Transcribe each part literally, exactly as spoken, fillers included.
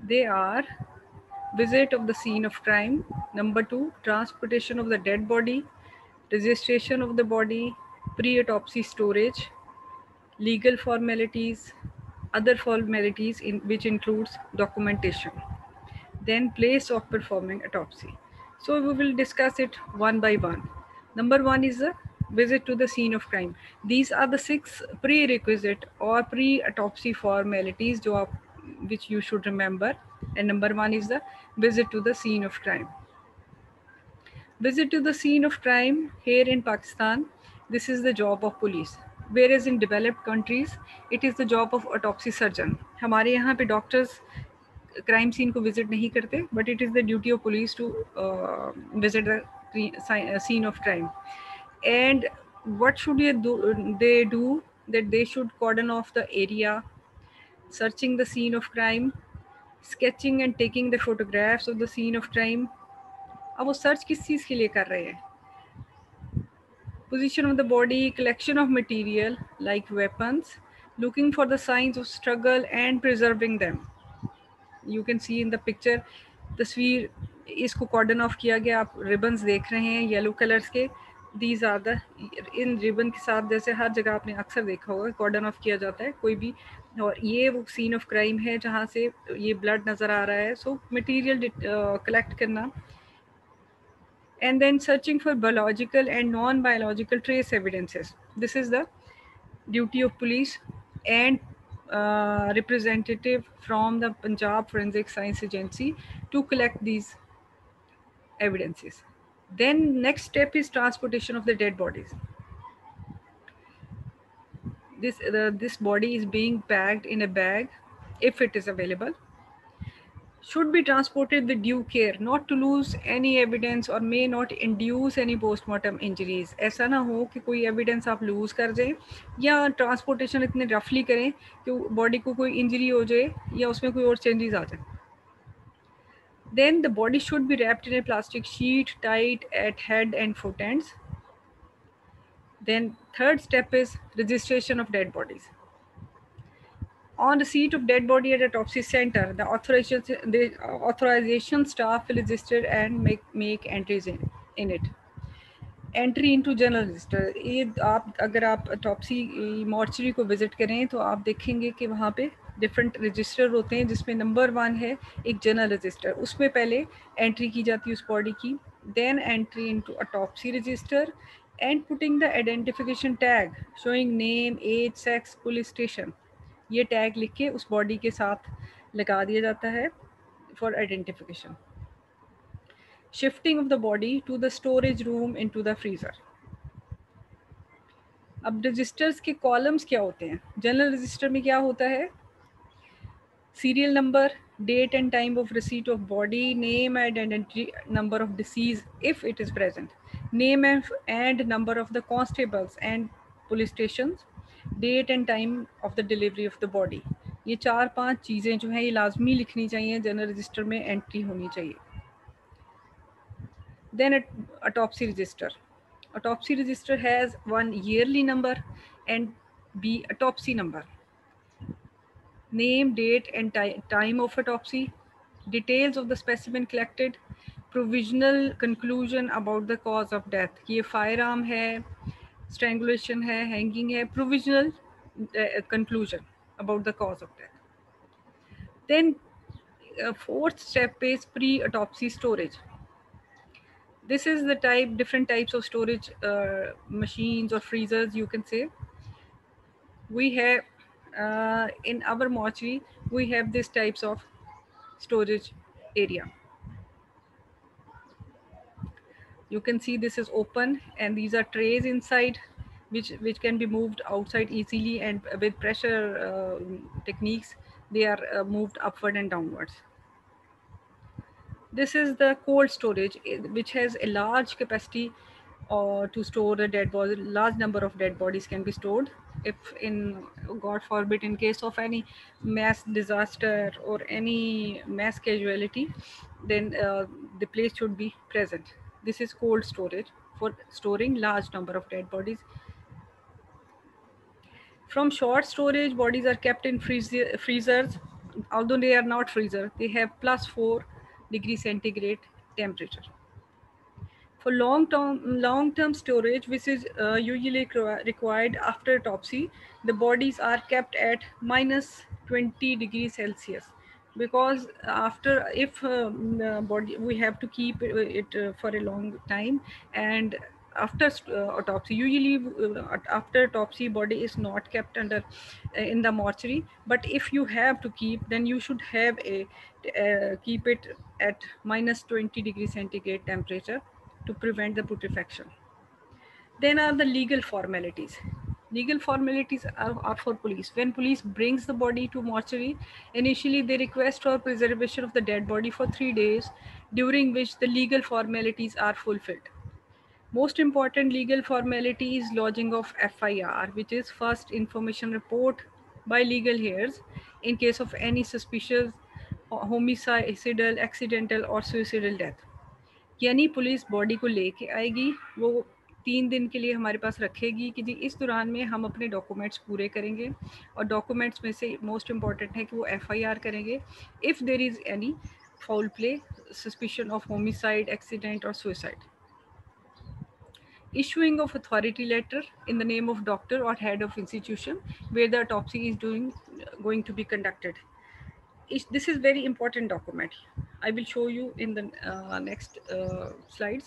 They are visit of the scene of crime, number two, transportation of the dead body, registration of the body, pre-autopsy storage, legal formalities, other formalities in which includes documentation, then place of performing autopsy. So we will discuss it one by one. Number one is the visit to the scene of crime. These are the six prerequisite or pre-autopsy formalities जो आप, which you should remember. And number one is the visit to the scene of crime. Visit to the scene of crime here in Pakistan, this is the job of police. Whereas in developed countries, it is the job of autopsy surgeon. हमारे यहाँ पे doctors crime scene को visit नहीं करते, but it is the duty of police to visit the scene of crime. And what should they do, they do that they should cordon off the area, searching the scene of crime, sketching and taking the photographs of the scene of crime. अब वो search किस चीज़ के लिए कर रहे हैं? Position of the body, collection of material like weapons, looking for the signs of struggle and preserving them. You can see in the picture, तस्वीर इसको कॉर्डन ऑफ किया गया, आप रिबन्स देख रहे हैं येलो कलर्स के. दीज आर द, इन रिबन के साथ जैसे हर जगह आपने अक्सर देखा होगा कॉर्डन ऑफ किया जाता है कोई भी, और ये वो सीन ऑफ क्राइम है जहाँ से ये ब्लड नज़र आ रहा है. सो मटेरियल कलेक्ट करना, and then searching for biological and non-biological trace evidences. This is the duty of police and uh, representative from the Punjab Forensic Science Agency to collect these evidences. Then next step is transportation of the dead bodies. This, uh, this body is being packed in a bag if it is available. Should be transported with due care not to lose any evidence or may not induce any postmortem injuries. ऐसा ना हो कि कोई evidence आप lose कर जाए या transportation इतने roughly करें कि body को कोई injury हो जाए या उसमें कोई और changes आ जाए. Then the body should be wrapped in a plastic sheet tight at head and foot ends. Then third step is registration of dead bodies. On receipt of dead body at autopsy center, the authorization, the authorization staff will register and make make entries in, in it. Entry into general register. ये आप अगर आप autopsy mortuary को visit करें तो आप देखेंगे कि वहाँ पे different register होते हैं, जिसमें number one है एक general register. उसमें पहले entry की जाती है उस body की, then entry into autopsy register and putting the identification tag showing name, age, sex, police station. ये टैग लिख के उस बॉडी के साथ लगा दिया जाता है for identification. Shifting of the body to the storage room into the freezer. अब रजिस्टर्स के कॉलम्स क्या होते हैं? जनरल रजिस्टर में क्या होता है? Serial number, date and time of receipt of body, name and identity number of deceased if it is present, name and number of the constables and police station, date and time of the delivery of the body. ये चार पांच चीज़ें जो हैं ये लाजमी लिखनी चाहिए, जनरल रजिस्टर में एंट्री होनी चाहिए. Then autopsy register. Autopsy register has one yearly number and B autopsy number, name, date and time of autopsy, details of the specimen collected, provisional conclusion about the cause of death. ये firearm है, strangulation है, hanging है, provisional uh, conclusion about the cause of death. Then uh, fourth step is pre-autopsy storage. This is the type, different types of storage uh, machines or freezers you can say. We have Uh, in our mortuary, we have these types of storage area. You can see this is open and these are trays inside which which can be moved outside easily, and with pressure uh, techniques they are uh, moved upward and downwards. This is the cold storage which has a large capacity uh, to store a dead body. Large number of dead bodies can be stored. If in God forbid in case of any mass disaster or any mass casualty, then uh, the place should be present. This is cold storage for storing large number of dead bodies. From short storage, bodies are kept in freezer, freezers although they are not freezer, they have plus four degree centigrade temperature. For long term long term storage, which is uh, usually requi- required after autopsy, the bodies are kept at minus twenty degrees Celsius, because after, if um, the body, we have to keep it, it uh, for a long time. And after uh, autopsy, usually uh, after autopsy, body is not kept under uh, in the mortuary, but if you have to keep, then you should have a uh, keep it at minus twenty degrees centigrade temperature to prevent the putrefaction. Then are the legal formalities. Legal formalities are, are for police. When police brings the body to mortuary, initially they request for preservation of the dead body for three days, during which the legal formalities are fulfilled. Most important legal formality is lodging of F I R, which is first information report by legal heirs in case of any suspicious homicidal, accidental or suicidal death. यानी police body को लेके आएगी, वो तीन दिन के लिए हमारे पास रखेगी कि जी इस दौरान में हम अपने डॉक्यूमेंट्स पूरे करेंगे, और डॉक्यूमेंट्स में से मोस्ट इम्पॉर्टेंट है कि वो एफ आई आर करेंगे if there is any foul play, suspicion of homicide, accident और suicide. Issuing of authority letter in the name of doctor or head of institution where the autopsy is doing going to be conducted. This is very important document. I will show you in the uh, next uh, slides.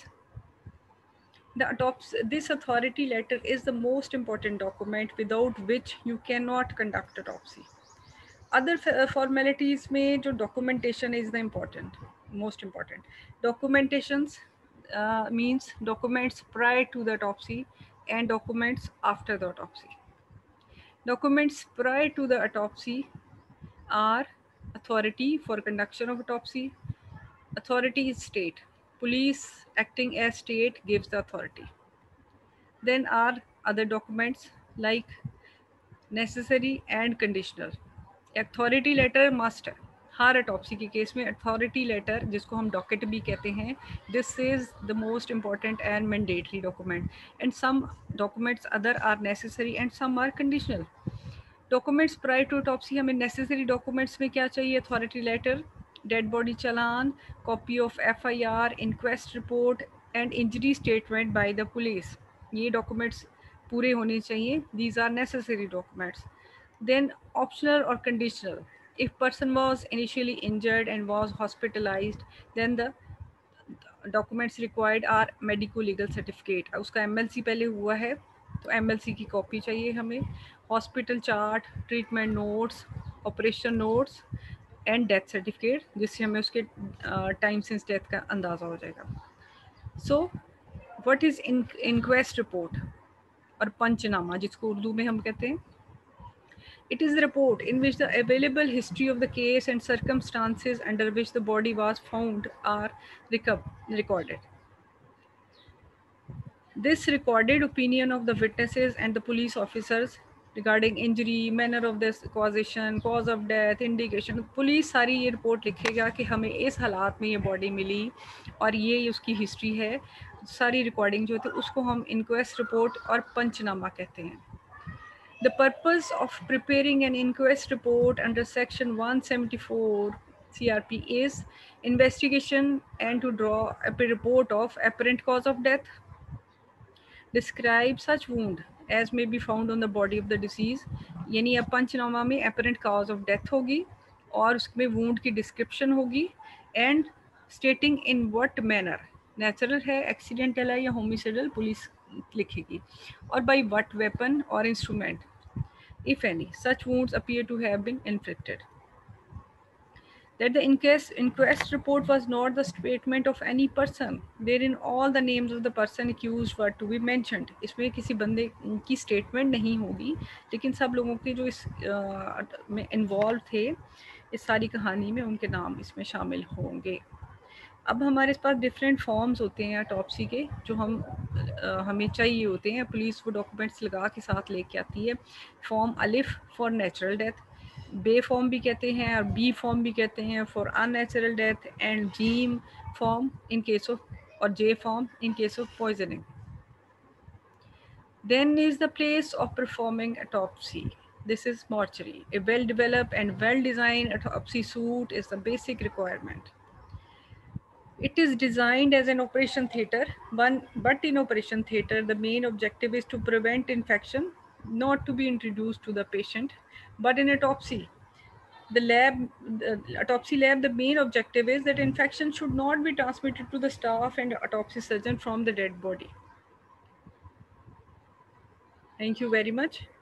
The autopsy, this authority letter is the most important document without which you cannot conduct autopsy. Other uh, formalities में जो documentation is the important, most important. Documentations uh, means documents prior to the autopsy and documents after the autopsy. Documents prior to the autopsy are authority for conduction of autopsy. Authority is state. Police acting as state gives the authority. Then are other documents like necessary and conditional. Authority letter must है हर autopsy के case में. Authority letter, जिसको हम docket भी कहते हैं, this is the most important and mandatory document, and some documents other are necessary and some are conditional. Documents prior to autopsy, हमें नेसेसरी डॉक्यूमेंट्स में क्या चाहिए? Authority letter, dead body challan, copy of F I R, inquest report and injury statement by the police. ये documents पूरे होने चाहिए. These are necessary documents. Then optional और conditional. If person was initially injured and was hospitalized, then the documents required are medico legal certificate. उसका M L C पहले हुआ है तो एम एल सी की कॉपी चाहिए हमें. Hospital chart, treatment notes, operation notes and death certificate, जिससे हमें उसके टाइम सिंस डेथ का अंदाज़ा हो जाएगा. So what is inquest report और पंचनामा, जिसको उर्दू में हम कहते हैं? It is the report in which the available history of the case and circumstances under which the body was found are recorded. This recorded opinion of the witnesses and the police officers regarding injury, manner of this causation, cause of death, indication. Police सारी ये report लिखेगा कि हमें इस हालात में ये body मिली और ये उसकी हिस्ट्री है. सारी रिकॉर्डिंग जो होती है उसको हम इंक्वेस्ट रिपोर्ट और पंचनामा कहते हैं. The purpose of preparing an inquest report under Section one seventy-four C R P is investigation and to draw up a report of apparent cause of death, describe such wound as may be found on the body of the deceased. यानी अब पंचनामा में apparent cause of death होगी और उसमें wound की description होगी, and stating in what manner, natural है, accidental है या homicidal, पुलिस लिखेगी, और by what weapon or instrument, if any, such wounds appear to have been inflicted. That the inquest, inquest report was not the statement of any person, wherein all the names of the person accused were to be mentioned. इसमें किसी बंदे की statement नहीं होगी, लेकिन सब लोगों के जो इस में इन्वॉल्व थे इस सारी कहानी में, उनके नाम इसमें शामिल होंगे. अब हमारे पास डिफरेंट फॉर्म्स होते हैं ऑटोप्सी के, जो हम आ, हमें चाहिए होते हैं. पुलिस वो डॉक्यूमेंट्स लगा के साथ लेके आती है. फॉर्म अलिफ फॉर नेचुरल डेथ, बे फॉर्म भी कहते हैं और बी फॉर्म भी कहते हैं फॉर अननेचुरल डेथ, एंड जीम फॉर्म इन केस ऑफ, और J form in case of poisoning. Then is the place of performing autopsy. This is mortuary. A well-developed and well-designed autopsy suite is the basic requirement. It is designed as an operation theater, one, but in operation theater, the main objective is to prevent infection, not to be introduced to the patient. But in autopsy, the lab, the autopsy lab, the main objective is that infection should not be transmitted to the staff and autopsy surgeon from the dead body. Thank you very much.